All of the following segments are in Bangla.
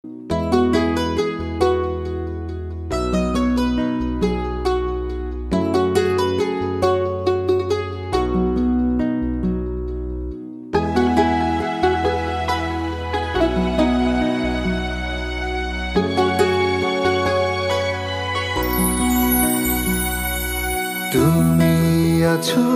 তুমি আছো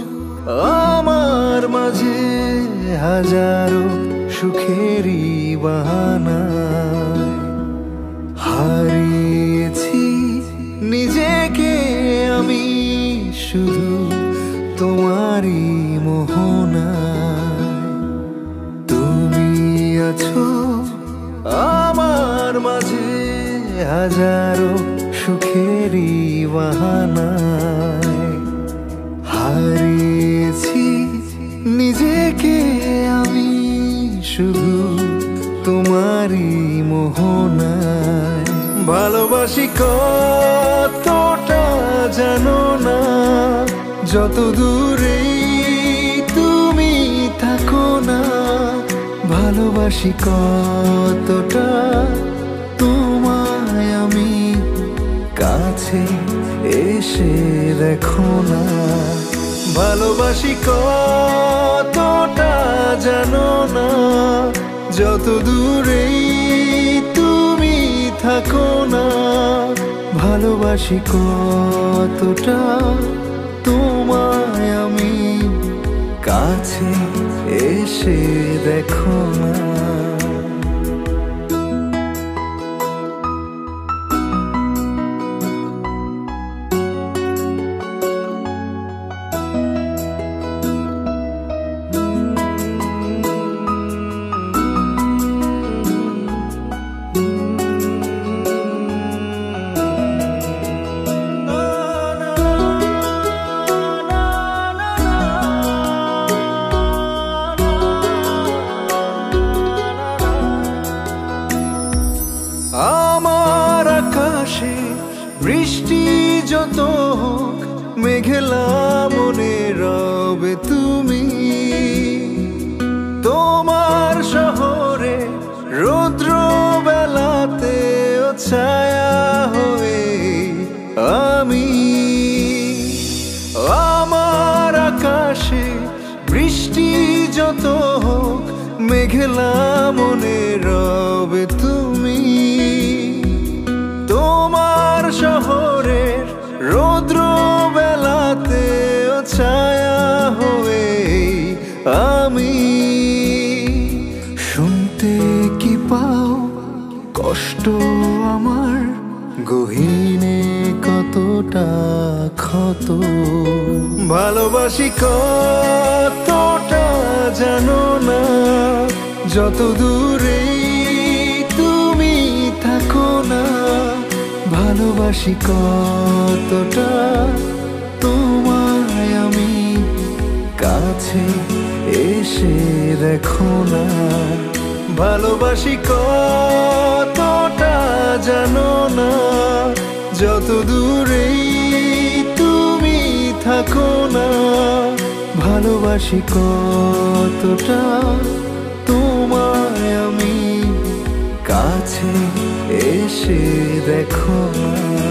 আমার মাঝে হাজারো সুখেরই বাহানায়, হারিয়েছি নিজেকে আমি শুধু তোমারই মোহনায়। তুমি আছো আমার মাঝে হাজারো সুখেরই বাহানায়, হারিয়েছি নিজেকে আমি শুধু তোমারই মোহনায়। ভালোবাসি কতটা জানো না, যত দূরেই তুমি থাকো না। ভালোবাসি কতটা তোমায় আমি কাছে এসে দেখো না। ভালোবাসি কতটা জানো না, যত দূরেই তুমি থাকো না। ভালোবাসি কতটা তোমায় আমি কাছে এসে দেখো না। আমার আকাশে বৃষ্টি যত হোক, মেঘলা মনে রবে তুমি। তোমার শহরে রৌদ্র বেলাতেও ছায়া হয়ে আমি। আমার আকাশে বৃষ্টি যত হোক, মেঘলা মনে রবে তুমি। তোমার শহরের রৌদ্র বেলাতেও ছায়া হয়ে আমি। শুনতে কি পাও কষ্ট আমার, গহীনে কতটা ক্ষত। ভালোবাসি কতটা জানো না, যত দূরেই তুমি থাকো না। ভালোবাসি কতটা তোমায় আমি কাছে এসে দেখো না। ভালোবাসি কতটা জানো না, যত দূরেই তুমি থাকো না। ভালোবাসি কতটা তোমায় আমি কাছে এসে দেখো না।